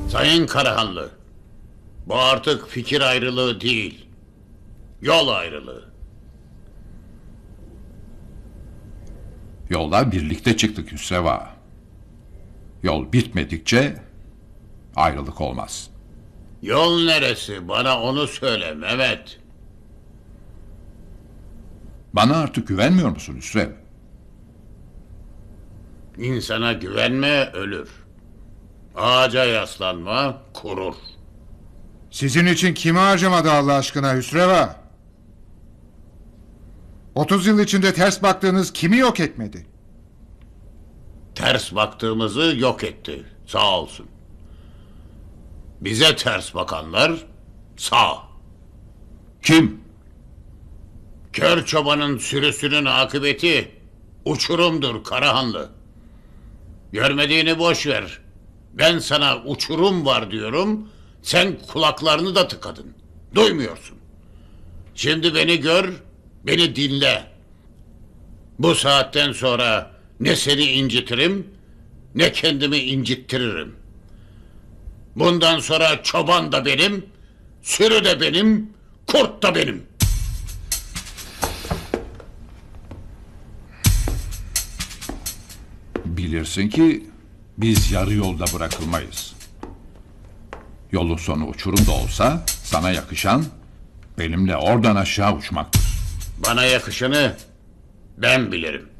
Sayın Karahanlı, bu artık fikir ayrılığı değil, yol ayrılığı. Yola birlikte çıktık Hüsrev Ağa. Yol bitmedikçe ayrılık olmaz. Yol neresi? Bana onu söyle Mehmet. Bana artık güvenmiyor musun Hüsrev? İnsana güvenme ölür. Ağaca yaslanma kurur. Sizin için kimi harcamadı Allah aşkına Hüsreva? 30 yıl içinde ters baktığınız kimi yok etmedi? Ters baktığımızı yok etti, sağ olsun. Bize ters bakanlar sağ. Kim? Kör çobanın sürüsünün akıbeti uçurumdur Karahanlı. Görmediğini boş ver. Ben sana uçurum var diyorum, sen kulaklarını da tıkadın. Duymuyorsun. Şimdi beni gör, beni dinle. Bu saatten sonra ne seni incitirim, ne kendimi incittiririm. Bundan sonra çoban da benim, sürü de benim, kurt da benim. Bilirsin ki biz yarı yolda bırakılmayız. Yolun sonu uçurum da olsa sana yakışan benimle oradan aşağı uçmaktır. Bana yakışanı ben bilirim.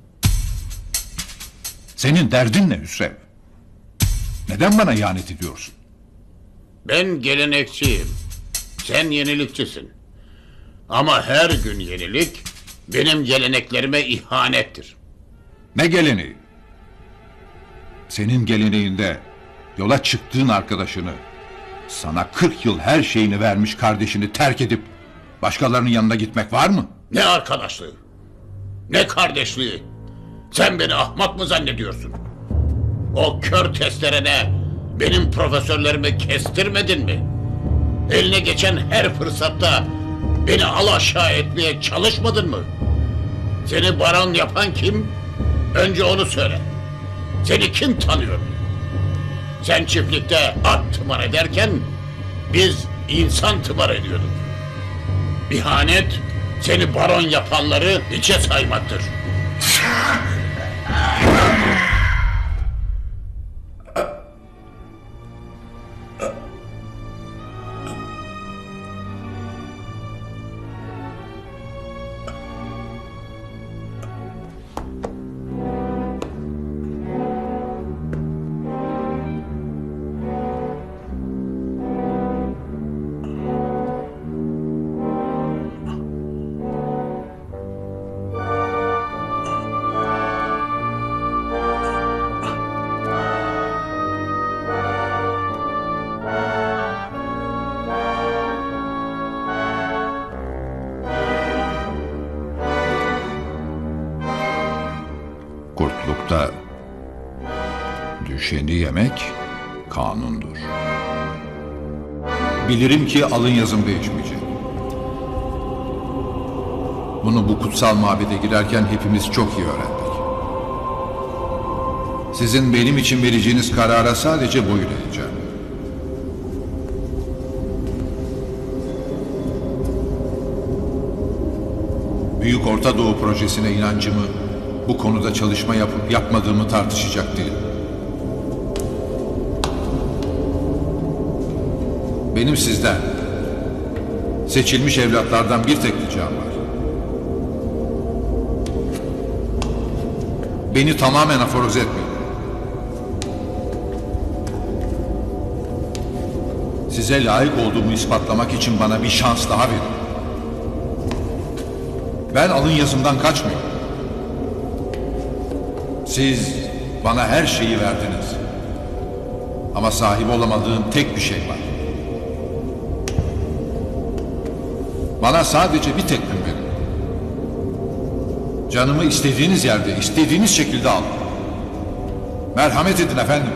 Senin derdin ne Hüsrev? Neden bana ihanet ediyorsun? Ben gelenekçiyim. Sen yenilikçisin. Ama her gün yenilik benim geleneklerime ihanettir. Ne geleneği? Senin geleneğinde yola çıktığın arkadaşını, sana 40 yıl her şeyini vermiş kardeşini terk edip başkalarının yanına gitmek var mı? Ne arkadaşlığı, ne kardeşliği. Sen beni ahmak mı zannediyorsun? O kör testerene benim profesörlerimi kestirmedin mi? Eline geçen her fırsatta beni al aşağı etmeye çalışmadın mı? Seni baron yapan kim? Önce onu söyle. Seni kim tanıyor? Sen çiftlikte at tımar ederken biz insan tımar ediyorduk. İhanet seni baron yapanları hiçe saymaktır. Kurtlukta düşeni yemek kanundur. Bilirim ki alın yazım değişmeyecek. Bunu bu kutsal mabede girerken hepimiz çok iyi öğrendik. Sizin benim için vereceğiniz karara sadece boyun eğeceğim. Büyük Orta Doğu projesine inancımı, bu konuda çalışma yapıp yapmadığımı tartışacak değilim. Benim sizden, seçilmiş evlatlardan bir tek ricam var. Beni tamamen aforoz etmeyin. Size layık olduğumu ispatlamak için bana bir şans daha verin. Ben alın yazımdan kaçmıyorum. Siz bana her şeyi verdiniz. Ama sahip olamadığım tek bir şey var. Bana sadece bir teklif verin. Canımı istediğiniz yerde, istediğiniz şekilde alın. Merhamet edin efendim.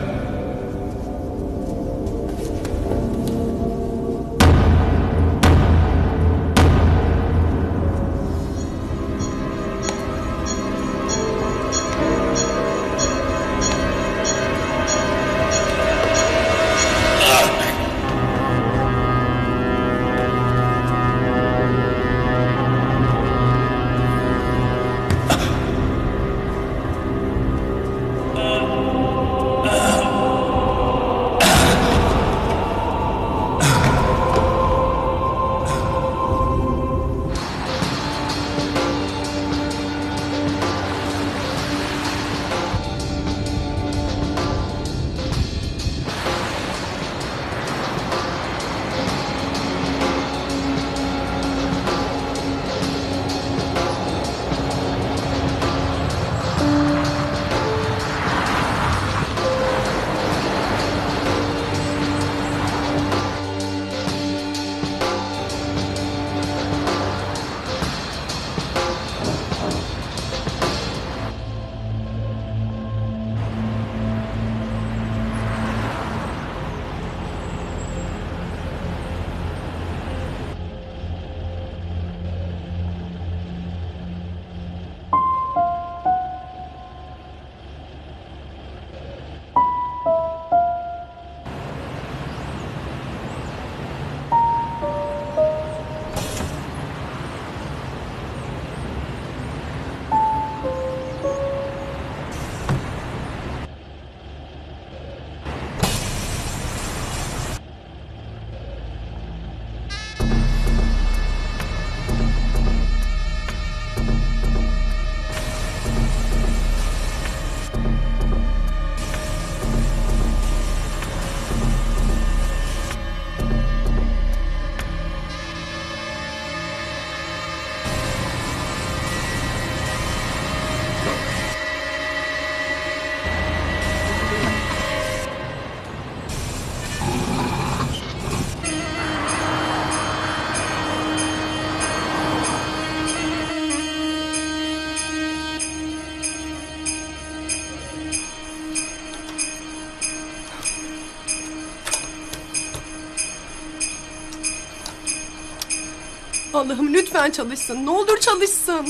Allah'ım lütfen çalışsın. Ne olur çalışsın.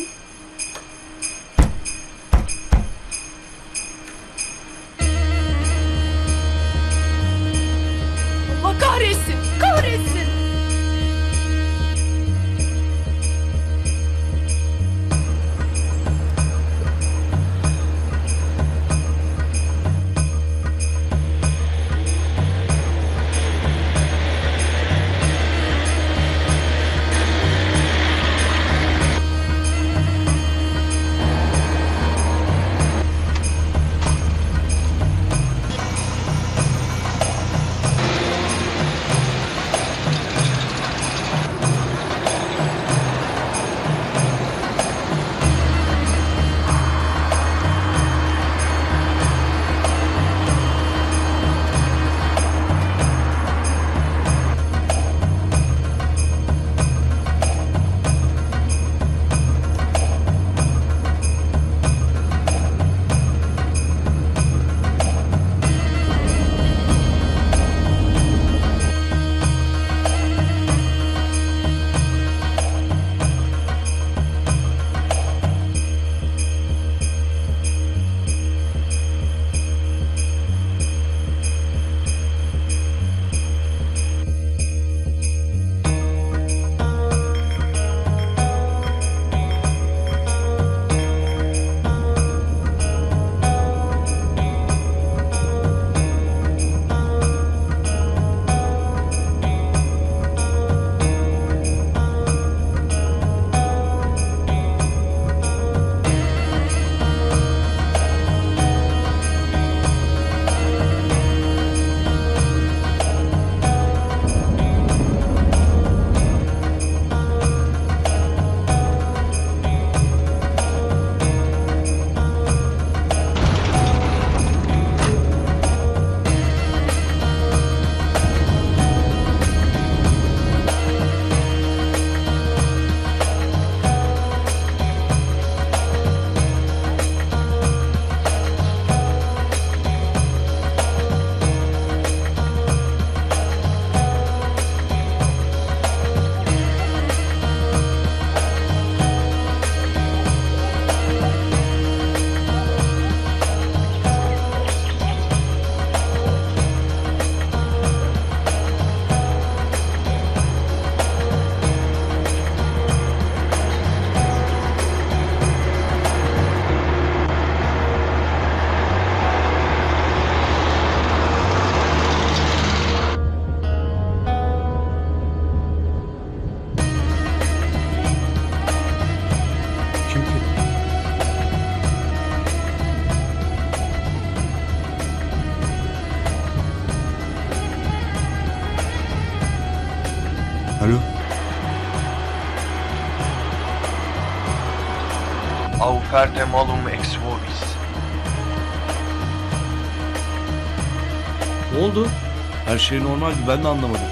Allah kahretsin. Kahretsin. Alo. Auferte malum ex vobis. Ne oldu? Her şey normaldi, ben de anlamadım.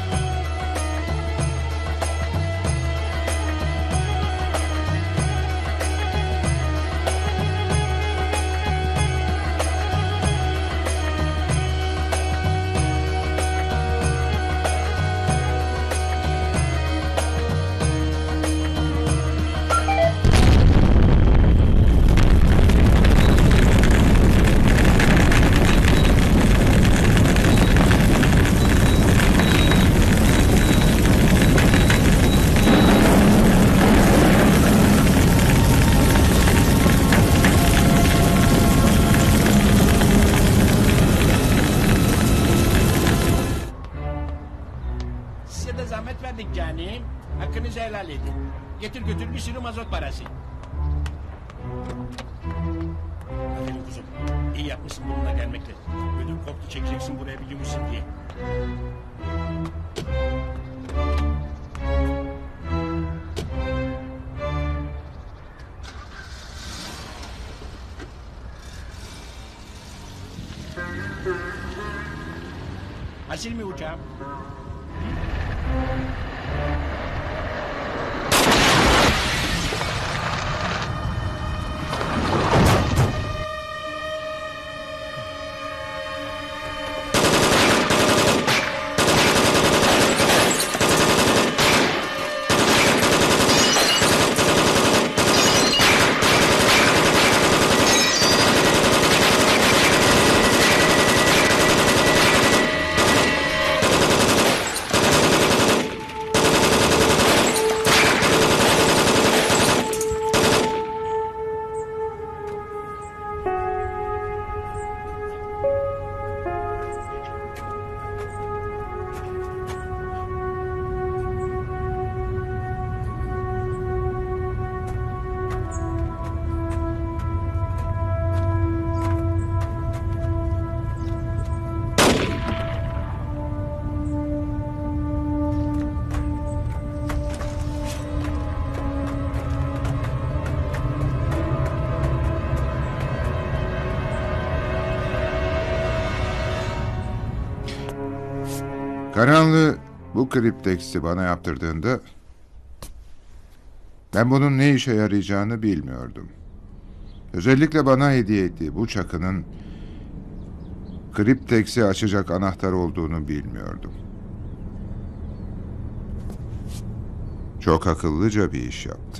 Size de zahmet verdik canim. Hakkınızı helal edin. Getir götür bir sürü mazot parası. Aferin kuzum. İyi yapmışsın bununla gelmekle. Ödüm koptu çekeceksin buraya bir limusin diye. Asil mi uçağım? Karanlı bu kripteksti bana yaptırdığında ben bunun ne işe yarayacağını bilmiyordum. Özellikle bana hediye ettiği bu çakının kripteksi açacak anahtar olduğunu bilmiyordum. Çok akıllıca bir iş yaptı.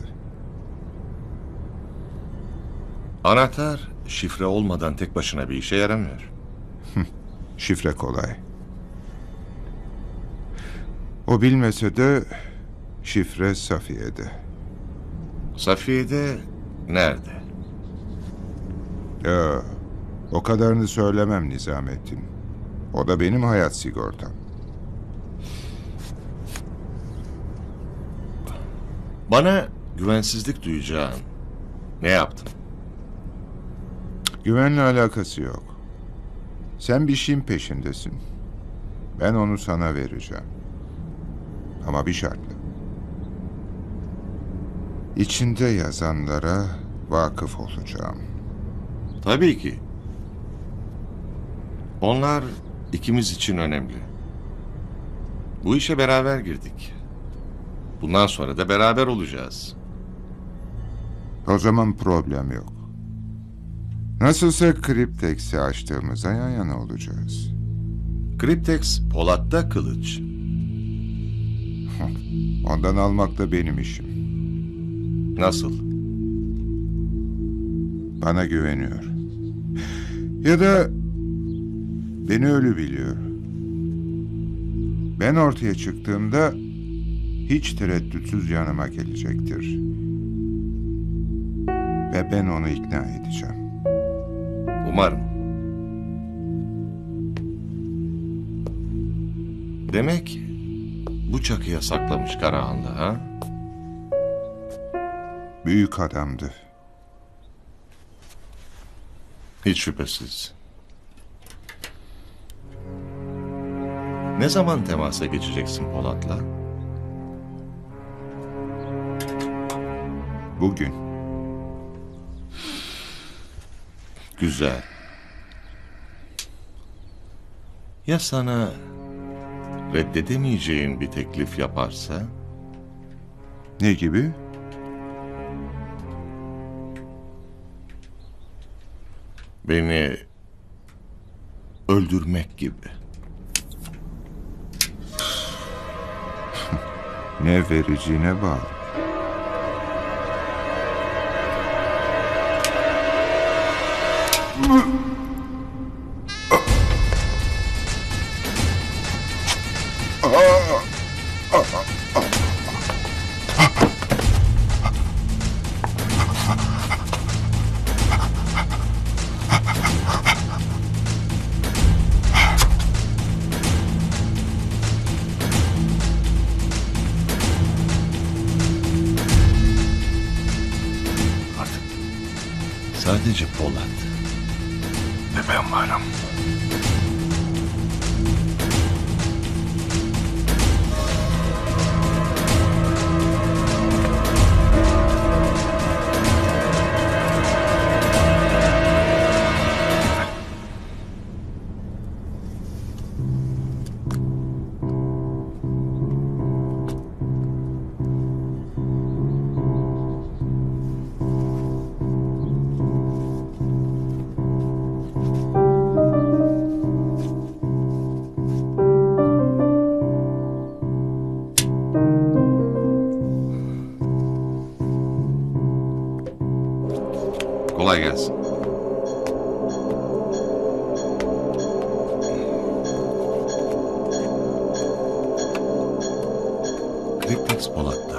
Anahtar şifre olmadan tek başına bir işe yaramıyor. Şifre kolay. O bilmese de şifre Safiye'de. Safiye'de nerede? Ya, o kadarını söylemem Nizamettin. O da benim hayat sigortam. Bana güvensizlik duyacağın ne yaptın? Güvenle alakası yok. Sen bir şeyin peşindesin. Ben onu sana vereceğim. Ama bir şartla. İçinde yazanlara vakıf olacağım. Tabii ki. Onlar ikimiz için önemli. Bu işe beraber girdik. Bundan sonra da beraber olacağız. O zaman problem yok. Nasılsa kripteksi açtığımızda yan yana olacağız. Kriptex Polat'ta kılıç. Ondan almak da benim işim. Nasıl? Bana güveniyor. Ya da beni ölü biliyor. Ben ortaya çıktığımda hiç tereddütsüz yanıma gelecektir. Ve ben onu ikna edeceğim. Umarım. Demek bu çakıya saklamış Karahanlı ha? Büyük adamdı. Hiç şüphesiz. Ne zaman temasa geçeceksin Polat'la? Bugün. Güzel. Ya sana reddedemeyeceğin bir teklif yaparsa? Ne gibi? Beni öldürmek gibi. Ne vereceğine bağlı. Sadece Polat ve ben varım. Kolay gelsin. Kriptex Polat'ta.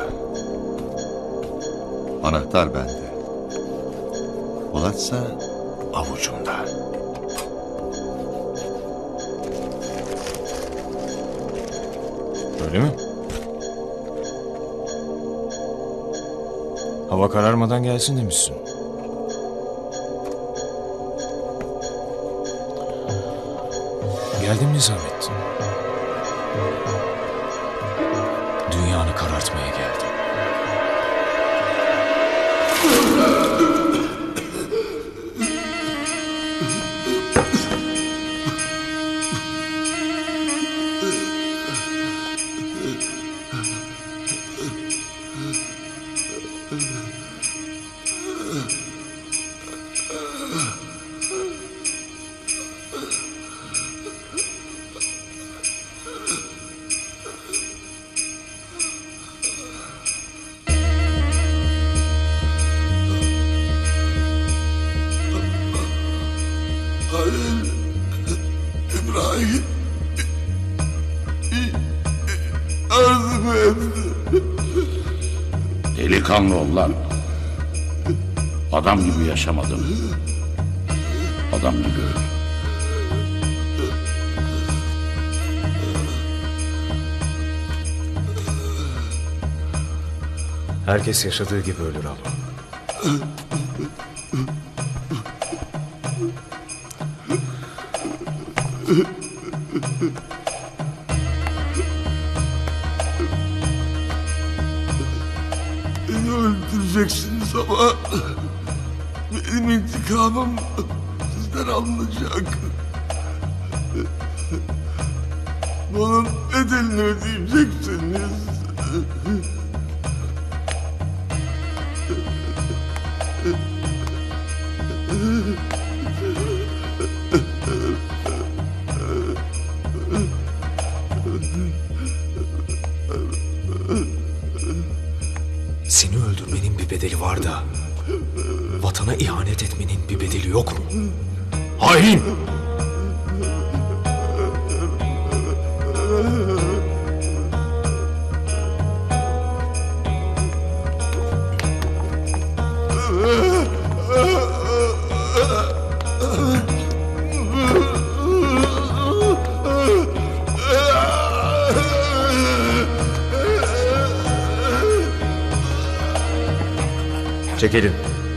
Anahtar bende. Polat'sa avucumda. Öyle mi? Hava kararmadan gelsin demişsin. Geldim Nizamettin. Dünyanı karartmaya geldim. Delikanlı ol lan. Adam gibi yaşamadın. Adam gibi öl. Herkes yaşadığı gibi ölür ama. Beni öldüreceksiniz ama benim intikamım sizden alınacak. Bunun bedelini ödeyeceksiniz. Seni öldürmenin bir bedeli var da vatana ihanet etmenin bir bedeli yok mu? Hain! Çekilin.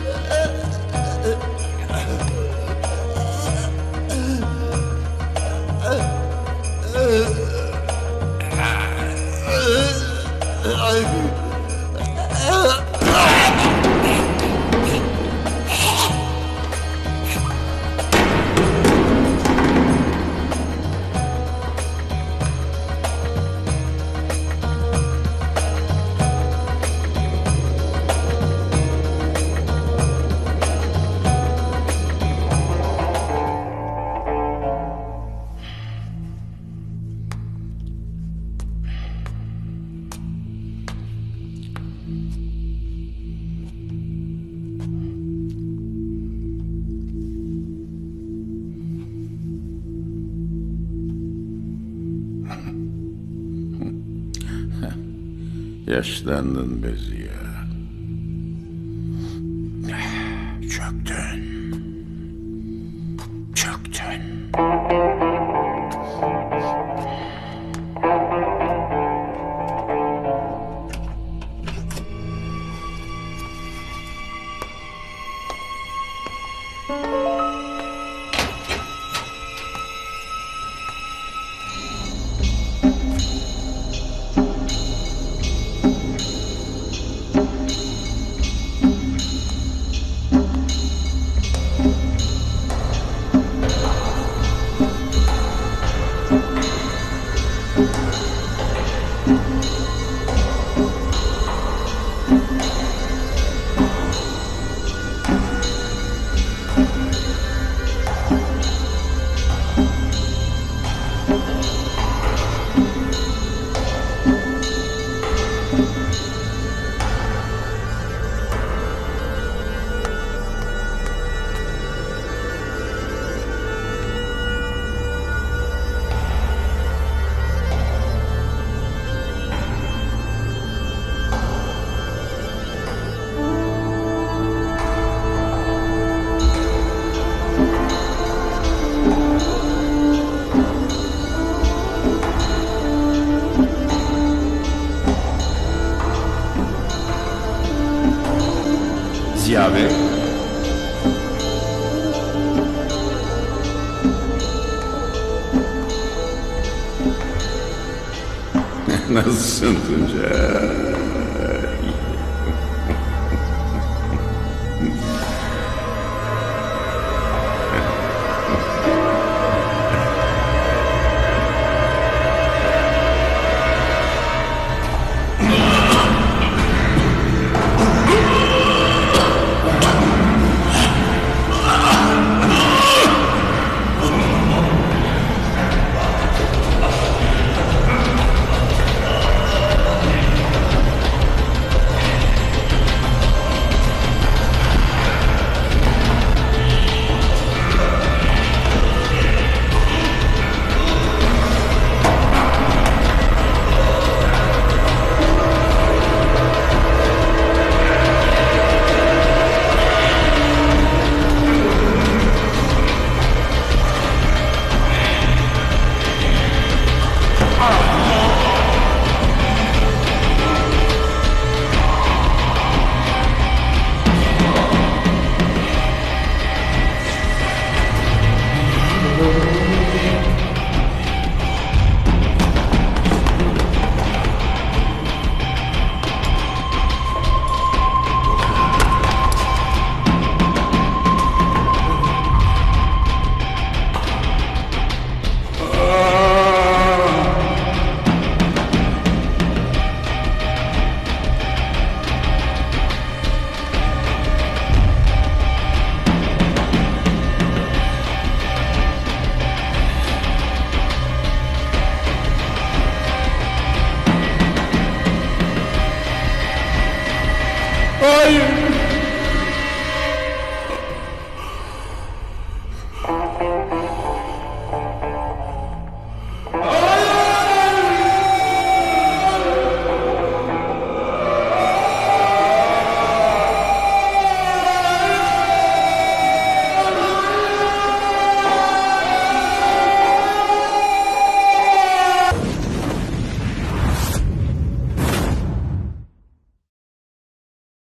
Yaşlandın be Ziya. Çöktün. Çöktün. Ziya Bey. Nasılsın Tunca?